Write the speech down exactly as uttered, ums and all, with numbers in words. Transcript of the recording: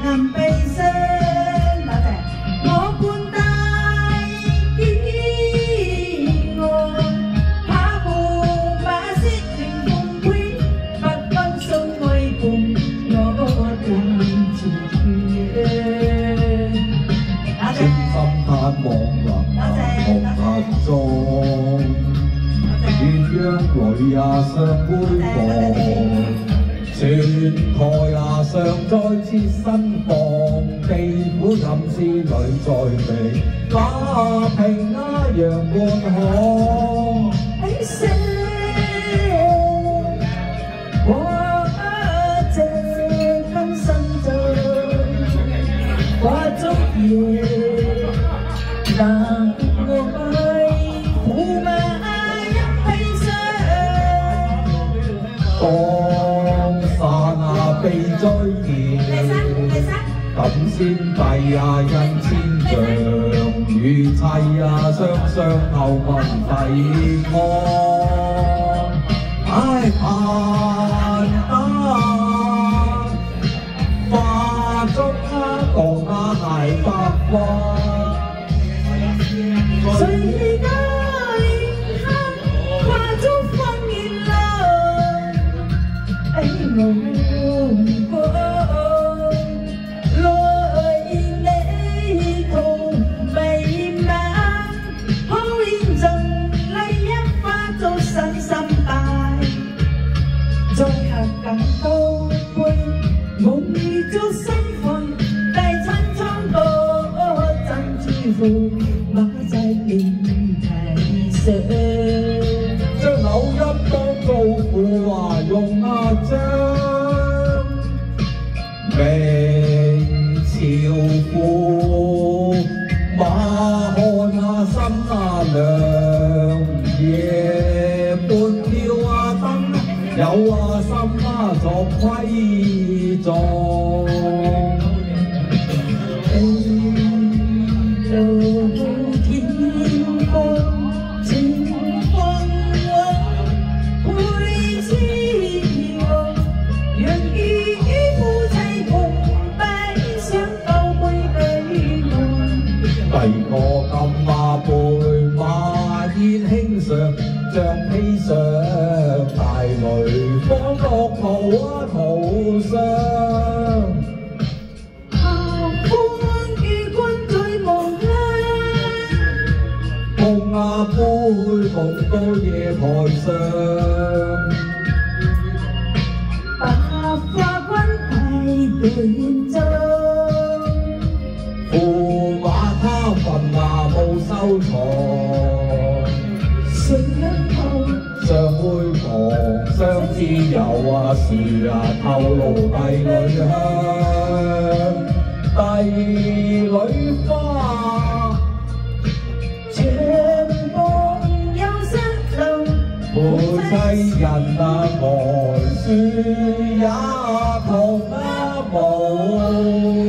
暗悲傷，多謝。我半帶飢餓，怕無馬色凌風杯，不分送愛伴我斷情緣。 專心盼望能同合作，鴛鴦淚也相杯望。 船台呀尚在切身旁，地府任思侶在眉，那平啊陽半可喜聲，我這根生長，花燭夜，難愛苦馬一披霜。 被追見，感先帝啊因千丈，與妻啊雙雙後問題安，唉盼啊化燭啊降啊係百花，誰家化燭放熱浪，哎我。 再合更高杯，夢遇咗新婚，大餐蒼多珍珠褲，馬仔便提上。將柳陰當做褲話用壓章，明朝褲馬漢啊心啊涼，夜半跳啊燈。 有啊心啊作規狀，地老天荒情風雲，配痴王，讓與夫妻共悲傷鬥杯對岸。第個金馬背馬煙輕上，像披上大雷。 放落途啊途上，後歡與君對望鄉，碰啊杯碰到夜台上，白花君替對章，驸馬他份啊冇收藏，誰人後？ 上會旁相知有啊樹啊透露帝女香，帝女花長夢又失路，夫妻人啊呆樹也同啊無。